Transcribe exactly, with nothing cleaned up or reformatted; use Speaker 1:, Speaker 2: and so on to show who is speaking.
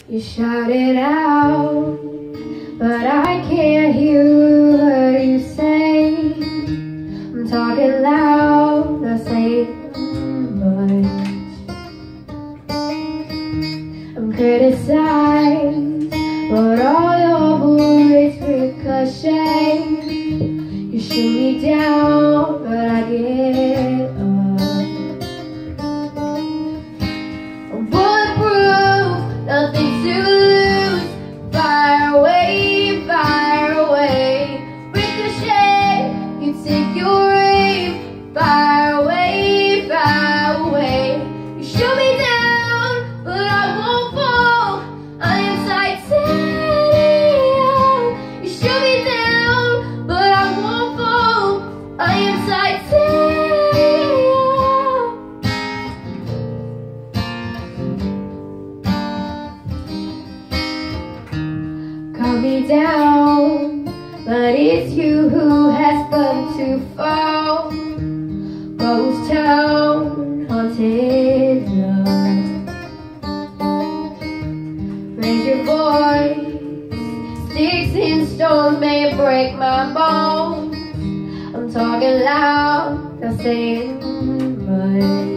Speaker 1: You shout it out, but I can't hear what you say. I'm talking loud, not saying much. I'm criticized, but all your bullets ricochet. You shoot me down, but I get up. I'm bulletproof, nothing to lose. Fire away, fire away. Ricochet, you take your aim. Fire away, fire away. You shoot me down, but I won't fall. I am titanium. You shoot me down, but I won't fall. I am titanium. Calm me down, but it's you who has come to fall. Ghost town, haunted love. Raise your voice, sticks and stones may break my bones. I'm talking loud, not saying much.